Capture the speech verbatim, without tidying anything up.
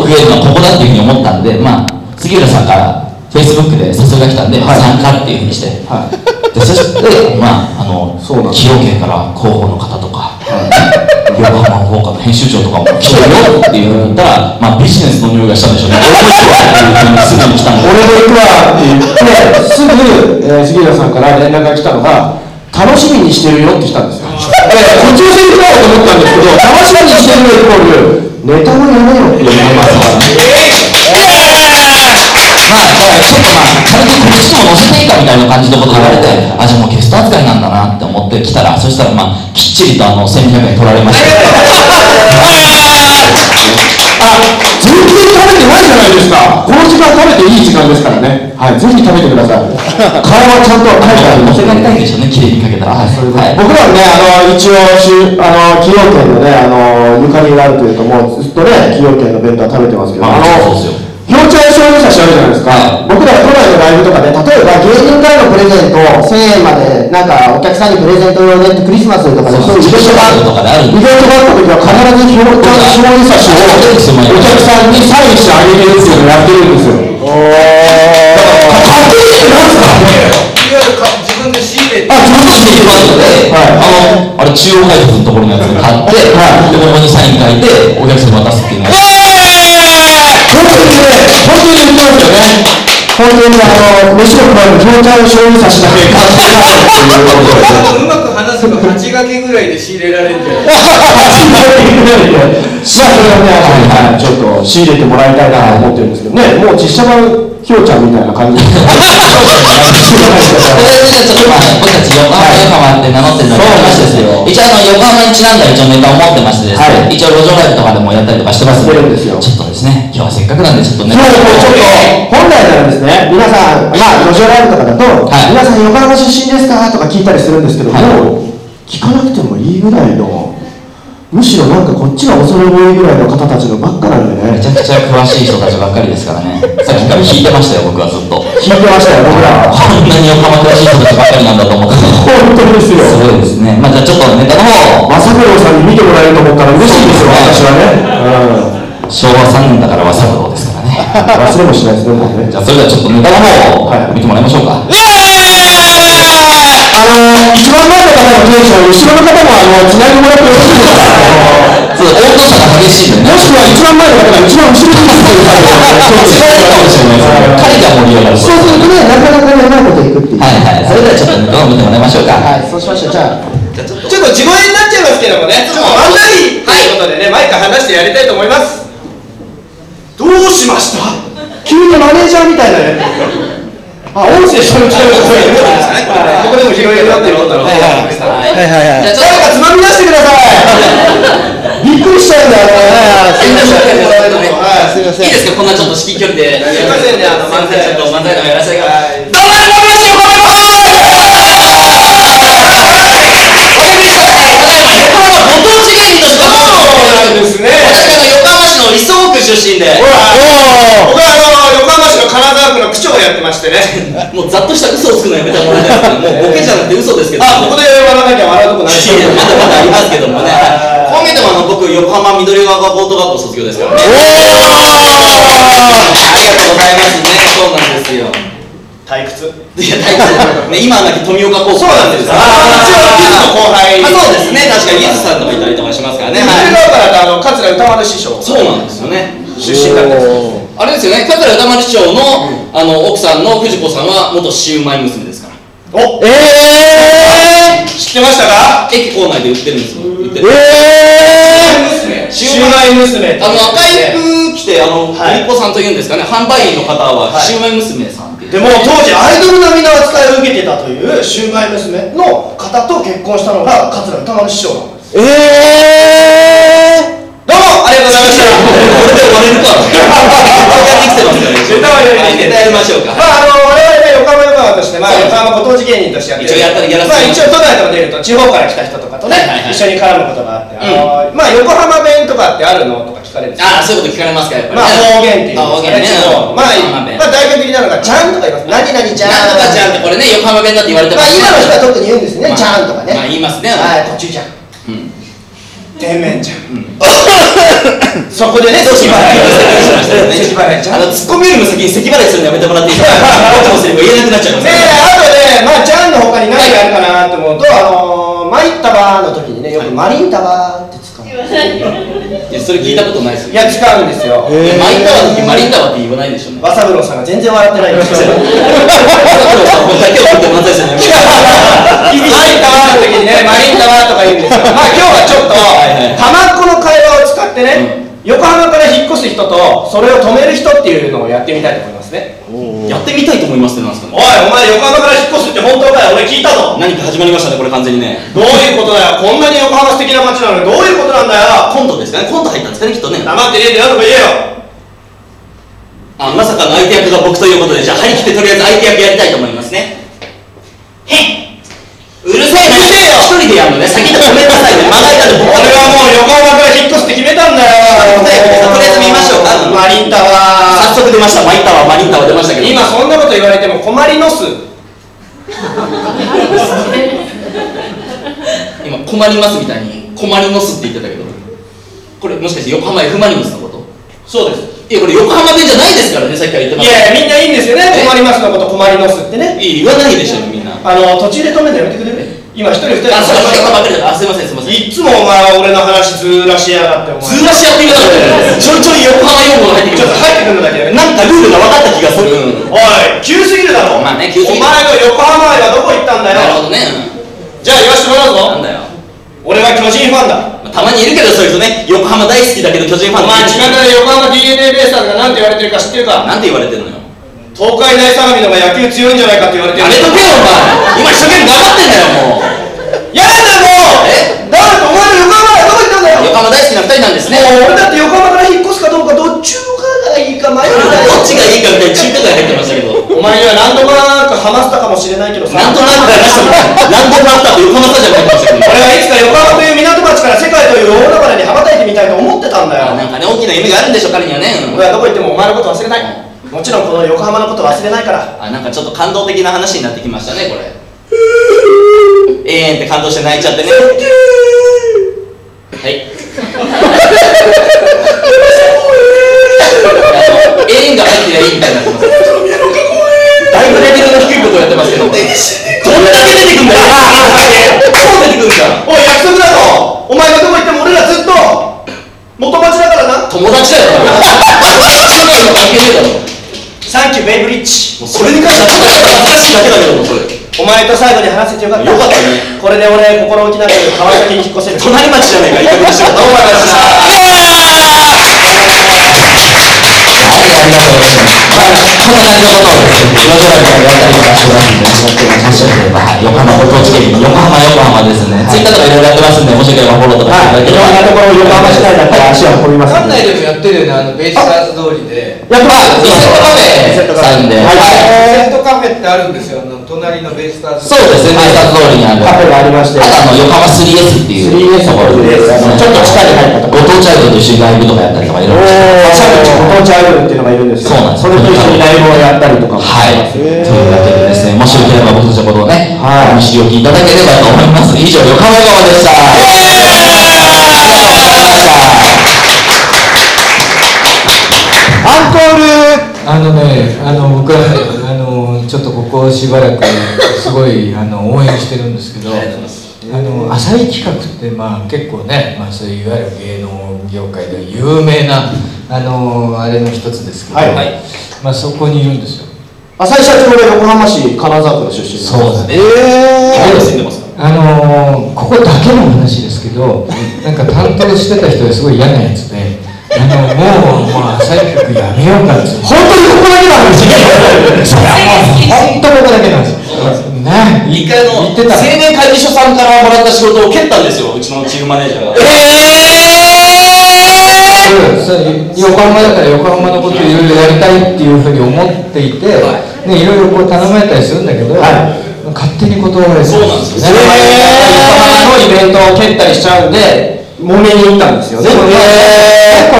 食えるのはここだっていうふうに思ったんで、まあ杉浦さんからフェイスブックで誘いが来たんで、はい、参加っていうふうにして、はい、でそしてまああの崎陽軒から広報の方とか、はい、横浜放課の編集長とかも来てるよっていうふうに言ったら、まあビジネスの匂いがしたんでしょうね。俺も行くわっていうふうにすぐに来たんで、俺も行くわって言ってすぐ、えー、杉浦さんから連絡が来たのが、楽しみにしてるよって来たんですよ。えー、途中で行こうと思ったんですけど、楽しみにしてるよイコールネタもやめよって言われますからね。まあ、だからちょっとまあ軽く告知も載せていいかみたいな感じのこと言われて、あ、じゃあもうゲスト扱いなんだなって思って来たら、そしたらまあきっちりとあのせんにひゃくえん取られました。あ、全然食べてないじゃないですか。この時間食べていい時間ですからね。はい、ぜひ食べてください。顔はちゃんと書いてあります。乗せたいんでしょうね、綺麗にかけたら。はい、それで、はい、僕らはね、あの一応しあの崎陽軒のね、あのゆかりがあるというか、もうずっとね崎陽軒の弁当は食べてますけど、あの標茶屋醤油差しあるじゃないですか、はい、僕ら都内のライブとかで、例えば芸人からのプレゼントせんえんまでなんかお客さんにプレゼント用でクリスマスとかでそういうイベントがあるイベントがあった時は必ず標茶醤油差しをお客さんにサインしてあげるっていうのをやってるんですよ。おー、かっこいいってなんですかね。 自分で仕入れて、 あ、自分で仕入れてますので、はい、あのあれ中央配布のところのやつを買って、はい、でここにサイン書いてお客さんに渡すっていうのを、本当にね、本当に言ってますよね。本当にあの飯を配る標茶醤油差しだけ買ってうまく話せばはち掛けぐらいで仕入れられるんじゃないですか。 はち掛けぐらいで、まあそれはね、はいはい、ちょっと仕入れてもらいたいなと思ってるんですけどね、もう実写版ひょうちゃんみたいな感じで。とりあえずちょっとまあ僕たち横浜横浜って名乗ってるのがありましてですね、一応あの横浜にちなんだ一応ネタを持ってましてですね、一応路上ライブとかでもやったりとかしてますので、ちょっとですね、今日はせっかくなんでちょっとね、ちょっと本来ならですね、皆さんまあ路上ライブとかだと、皆さん横浜出身ですかとか聞いたりするんですけども、聞かなくてもいいぐらいの。むしろなんかこっちが恐れ多いぐらいの方たちのばっかなんでね、めちゃくちゃ詳しい人たちばっかりですからね。さっきから聞いてましたよ、僕はずっと聞いてましたよ。僕らこんなに横浜詳しい人たちばっかりなんだと思って本当ですよ。すごいですね。まあじゃあちょっとネタの方正五郎さんに見てもらえると思ったら嬉しいですよ、私はね。うん、昭和さんねんだから正五郎ですからね。忘れもしないですね。じゃあそれではちょっとネタの方を見てもらいましょうか。あの一番前の方のテンション、後ろの方もあのつないでもらってよろしいですか。そう、応答者が激しいんでね。もしくは一番前の方が一番後ろにいるっていう感じで、違うかもしれないですね。彼が盛り上がる。そうするとね、なかなかね、うまいこといくっていう。はいはい。それではちょっとネタを見てもらいましょうか。はい、そうしましょう。じゃあ、 ちょっと地声になっちゃいますけどもね、ちょっと漫才ということでね、マイク離してやりたいと思います。どうしました？ 急にマネージャーみたいなやつ。あ、音声それ聞こえますね。 ここでも拾えるよっていうことの。はいはいはいはい。じゃあ誰かつまみ出してください。びっくりしちゃうんだよね。 すみません。いいですか、こんなちょっと至近距離で。 すみませんね、あの漫才ちょっと漫才のやらせが。 どうも横浜市横浜です。ご当地芸人として。 そうなんですね。 私あの横浜市の磯区出身で。 ほら、僕はあの横浜市の金沢区の区長をやってましてね。 もうざっとした嘘をつくのやめてもらいたいですけど、もうボケじゃなくて嘘ですけど。 あ、ここで笑わなきゃ笑うとこないですよ。 まだまだありますけどもね。こう見てもあの僕横浜緑川高等学校卒業ですからね。ありがとうございますね。そうなんですよ。 退屈。 いや退屈。ね、今はなき富岡高校。 そうなんです。ああ、一応ゆずの後輩。 そうですね。確かにゆずさんとかいたりとかしますからね。 緑川からあの桂歌丸師匠。 そうなんですよね。 出身なんです。 あれですよね。桂歌丸師匠のあの奥さんの藤子さんは元シウマイ娘ですから。 お、ええ、知ってましたか？ 駅構内で売ってるんですよ。売ってる。 ええ、シウマイ娘。 あの赤い服着てあの藤子さんというんですかね。販売員の方はシウマイ娘さんっていう。 でも当時アイドル並みの扱いを受けてたというシウマイ娘の方と結婚したのが桂歌丸師匠なんです。ええ。どうもありがとうございました。 これで終われるか。やってきてますから。 ネタはやりネタやりましょうか。 まああの我々ね横浜横浜としてまあ横浜ご当地芸人としてやってる。 一応やったりやらせて。 まあ一応都内とか出ると地方から来た人とかとね一緒に絡むことがあって、あのまあ横浜弁とかってあるのとか聞かれるんですよ。 ああ、そういうこと聞かれますかやっぱり。 まあ方言っていう方言ね。 まあまあ代表的なのがちゃんとか言います。何々ちゃん。 なんとかちゃんってこれね横浜弁だって言われてます。 まあ今の人は特に言うんですね。ちゃんとかね。 まあ言いますね。 はい、こっちじゃん。天然じゃん。そこでね、 どうしました払いじゃん。 あのツッコミよりも先に咳払いするのやめてもらっていいですか。僕のセリフ言えなくなっちゃいますで、あとね、まあジャンの他に何があるかなと思うと、あのー、参ったばーの時にね、よくマリンタバーって使う。 いや、それ聞いたことないですよ。 いや、使うんですよ。 いやマイタワーの時マリンタワーって言わないでしょうね。 バサブローさんが全然笑ってないんですよ。 バサブローさんもうだけを持って漫才するのやめて。 マリンタワーの時にね、マリンタワーとか言うんですよ。まあ今日はちょっと、たまっこの会話を使ってね、横浜から引っ越す人と、それを止める人っていうのをやってみたいと思いますね。 やってみたいと思いますってなんですかね。 おい、お前横浜から引っ越すって本当かよ、俺聞いたぞ。 何か始まりましたね、これ完全にね。 どういうことだよ、こんなに横浜素敵な街なのにどういうことなんだよ。 コントですかね、コント入ったんですかね、きっとね。 黙ってねえで何とか言えよ。 あ、まさかの相手役が僕ということで、じゃあ張り切ってとりあえず相手役やりたいと思いますね。へっ、うるせえな。 うるせえよ。 一人でやるのね、先に止めなさいね。まな板で僕俺はもう横浜から引っ越すって決めたんだよ。 とりあえず見ましょうか。 マリンタワー。 早速出ました、マイタワー、マリンタワー出ましたけど。 今そんなこと言われても困りのす。 今困りますみたいに困りのすって言ってたけど、これもしかして横浜 F マリノスのこと？ そうです。 いや、これ横浜弁じゃないですからね、さっきから言ってまいす。 やいや、みんないいんですよね、困りますのこと困りのすってね。 いや、言わないでしょみんな。 あの途中で止めるのやめてくれる？今一人二人あ、そうそう、ばっかりだ。あ、すいませんすいません。 いっつもお前は俺の話ずーらしやがってお前。 ずらしやってみたかったよ。ちょいちょい横浜用語が入ってきちょっます。 と入ってくるのだけで。 なんかルールが分かった気がする。 おい、急すぎるだろ。 まあね、急すぎるお前の横浜愛はどこ行ったんだなるよ。 ほどね。 じゃあ言わしてもらうぞ。 なんだよ。 俺は巨人ファンだ。 たまにいるけど、そういう人ね、横浜大好きだけど巨人ファンお前巷で横浜 ディーエヌエー ベイスターズが何て言われてるか知ってるか？ なんて言われてるのよ。 東海大相模の方が野球強いんじゃないかって言われてる。 やめとけよ、お前。今一生懸命頑張ってんだよ、もう。 やめんだよもう。 え？ だからお前の横浜愛はどこ行ったんだよ。 横浜大好きな二人なんですね。 もう俺だって横浜から引っ越すかどうかどっちがいいか迷うんだよ。 どっちがいいかみたいな中華街入ってましたけど。 お前には何度もなんかハマったかもしれないけどさ。 なんとなく出したもん。なんとなくだと横浜スタジアム入ってましたけど。 俺はいつか横浜という港町から世界という大海原に羽ばたいてみたいと思ってたんだよ。 なんかね、大きな夢があるんでしょ、彼にはね。 俺はどこ行ってもお前のこと忘れない。もちろんこの横浜のこと忘れないから。 あ、なんかちょっと感動的な話になってきましたね、これ。えーんって感動して泣いちゃってね。はい。えーんが入ってりゃいいみたいになってます。だいぶレベルの低いことをやってますけど。どんだけ出てくんだよ。どう出てくんだ。 おい、約束だぞ。お前がどこ行っても俺らずっと元町だからな。 友達だよ。社会の関係ねえだろ。 サンキューベイブリッジ。 もうそれに関してはちょっと恥ずかしいだけだけど、それ。 お前と最後に話せてよかった。 よかったね。 これで俺心置きなく川崎に引っ越せる。 隣町じゃねえか、いい加減にしろ。どうもありがとうございました。 はい、ありがとうございます。まあ、こんな感じのことをですね、路上ライブをやったりとかしてますんで、もしよければ、もしよければ、はい、横浜ご当地芸人、横浜横浜ですね、ツイッターとかいろいろやってますんで、もしよければフォローとかしていただければ。 いろんなところ横浜市内だったら足を運びます館んで。 内でもやってるよね、あのベイスターズ通りで。 やってます。 リセットカフェさんで、 はいセットカフェってあるんですよ、あの隣のベイスターズ。 そうですね、ベイスターズ通りにある。 カフェがありまして。 あとあの横浜 スリーエス っていうスリーエスところで、 です。あのちょっと地下に入ったところ。 ご当地アイドルと一緒にライブとかやったりとかいろいろしてご当地アイドルっていうのがいるんですけど、 そうなんです。 それと一緒にライブをやったりとかもしてはい。 ます。 というわけでですね、もしよければ僕たちのことをね、 はいお見知りおきいただければと思います。以上、横浜川でした。 アンコール。 あのね、あの僕はあのちょっとここしばらくすごいあの応援してるんですけど、あの浅井企画ってまあ結構ね、まあそういういわゆる芸能業界で有名なあのあれの一つですけど、 はいはい、 まあそこにいるんですよ。 浅井社長が横浜市金沢区の出身。 そうだね。 え今住んでますか。 あのここだけの話ですけど、なんか担当してた人がすごい嫌なやつで。あのもう、もう浅井企画やめようかって。 本当にここだけなんですよ。 それはもう本当ここだけなんですよ。ね、 一回の言ってた。 青年会議所さんからもらった仕事を蹴ったんですよ、うちのチーフマネージャーが。 えそれ横浜だから横浜のことをいろいろやりたいっていうふうに思っていて、 はね、いろいろこう頼まれたりするんだけど、 は勝手に断られてそうなんですよ横浜のイベントを蹴ったりしちゃうんで、揉めに行ったんですよね。 そうね。